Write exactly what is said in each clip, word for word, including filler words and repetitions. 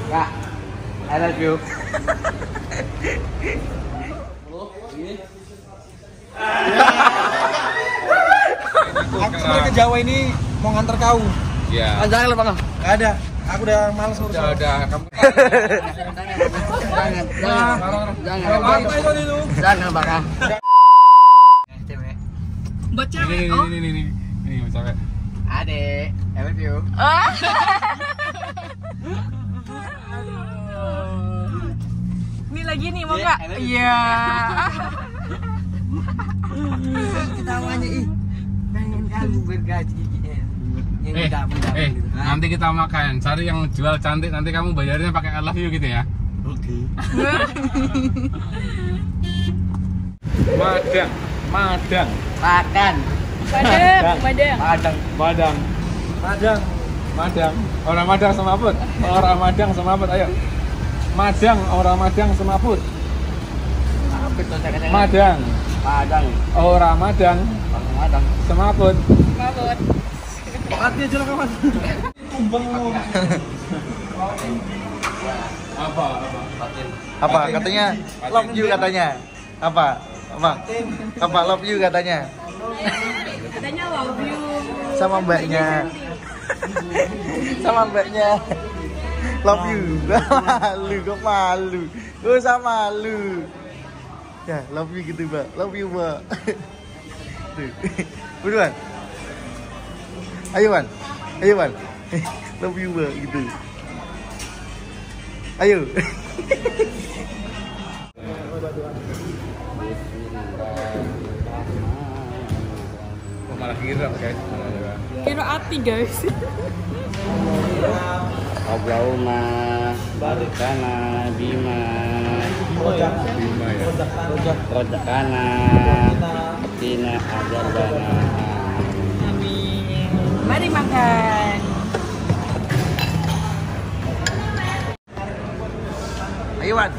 Kak, I love you. Aku sebenarnya ke Jawa ini mau nganter kau. Iya. Jangan lah bang. Gak ada. Aku udah males urus. Udah, udah. Kamu. Jangan, jangan, jangan. Apa itu itu? Jangan bang. Buat Ini, cewek. ini, Oh, ini, ini, ini, ini, ini, cewek. Adek, I love you. ini lagi nih mau nggak? Iya. Ketawanya ih. Pengen kamu bergaji. Yang Eh, mudah-mudah eh, gitu. nanti kita makan. Cari yang jual cantik. Nanti kamu bayarnya pakai I love you gitu ya. Oke. Madang, Madang, Makan. Padang, padang. Padang. Madang, Madang, Madang. Orang Madang semaput. Orang Madang semaput. Ayo. Madang, orang Madang semaput. Apa itu saya Madang, Padang. orang Madang Padang. semaput. Mabut. Hati aja lah kawan. Tumbang mau. Apa? Apa? Apa katanya? Love you katanya. Apa? Apa? Apa love you katanya? Katanya love you. Sama mbaknya. Sama mbaknya. Love you. Malu kok malu. Gue sama lu. Ya, love you gitu, Mbak. Love you, Mbak. Tuh. Buruan. Ayo, Wan. Ayo, Wan. Love you, Mbak, gitu. Ayo. Oh, malah kira guys. Kira api guys. Allahumma barikana bima Bima ya. rojakana tina ajabana. Amin. Mari makan. Ayo, Wan.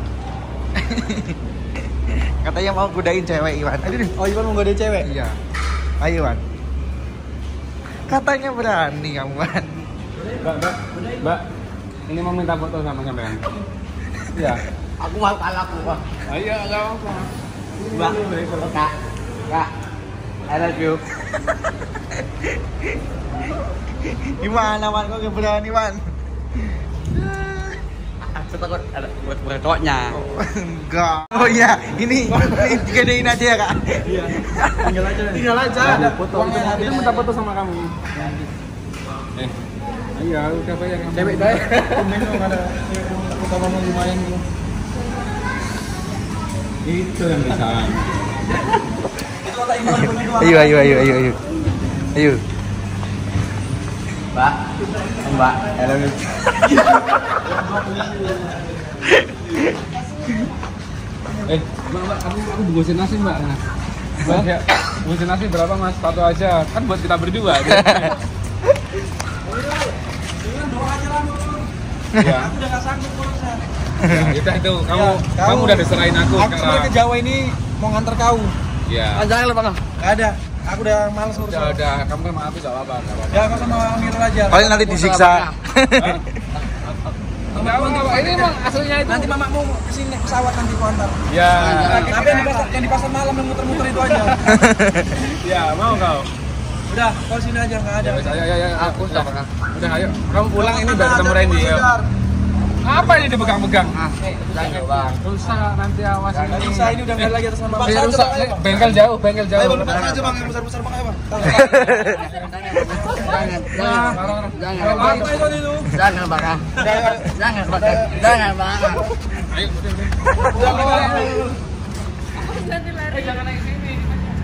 Katanya mau godain cewek, Iwan. Aduh. Oh, Iwan mau godain cewek? Iya. Ayo, Wan. Katanya berani kamu, Wan. Mbak, Mbak, Mbak, ini mau minta foto sama sampean. Iya. Aku mau kalah aku. Pak. Ayo, enggak apa-apa. Mbak, Kak, Kak, I love you. Gimana, Wan? Kok gak berani, Wan? Aku takut ada beretoknya. Oh, enggak. Oh iya, ini ini digedein aja ya, Kak. Iya. Tinggal aja. Tinggal aja. Ada foto. Kita minta foto sama kamu. Eh, iya, udah bayar kamu. Cewek deh. Komen dong ada foto kamu lumayan gitu. Itu yang bisa. Ayo, ayo, ayo, ayo, ayo. Ayo. Mbak, Mbak, I love you. Eh, Mbak, Mbak, aku aku bungkusin nasi, Mbak. Mbak, ya, bungkusin nasi berapa, Mas? Satu aja. Kan buat kita berdua. Iya. Aku udah gak sanggup urusnya. Ya, udah itu. Kamu Ya, kamu udah diserahin aku Aku sebenarnya ke Jawa ini mau nganter kau. Iya. Jangan lah bang. Gak ada. Aku udah males urus. Udah, udah. Kamu kan maaf, enggak apa-apa. Enggak apa-apa. Ya, aku sama Amirul aja. Paling nanti disiksa. Enggak apa-apa. Ini emang aslinya itu. Nanti mamamu kesini pesawat nanti ku antar. Ya. Tapi yang di pasar, yang di pasar malam yang muter-muter itu aja. Ya, mau kau? Udah, kau sini aja nggak ada. Ya, wes, ayo, ayo, ayo. Aku sudah pernah. Udah, ayo. Kamu pulang ini biar ketemu Randy ya. Apa ini dipegang-pegang? Ah, jangan bang. Rusak nanti awas Nggak ini. bisa, ini udah nggak lagi atas nama. Ini rusak. Bengkel jauh, bengkel jauh. Ayo, bang, pasar aja bang, yang besar-besar bang, ayo bang. Jangan, jangan, jangan. Apa itu itu? Jangan bang. Jangan bang. Jangan bang. Ayo, udah, udah. Jangan lari. Jangan naik sini.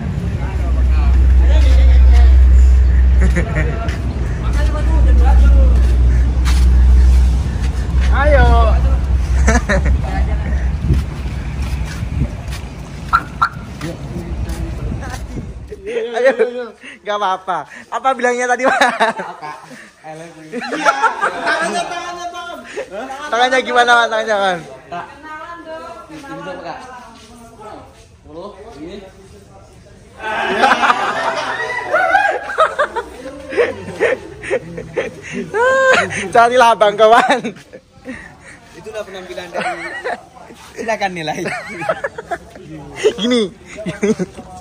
Ayo. Ayo, nggak apa-apa. Apa bilangnya tadi, Pak? Tangannya, tangannya, tangan. Tangannya gimana, Pak? Tangannya, kan? Kenalan dong. Ini berapa kak? Sepuluh. Ini. Carilah abang kawan. Itulah penampilan dari. Silakan nilai. Gini.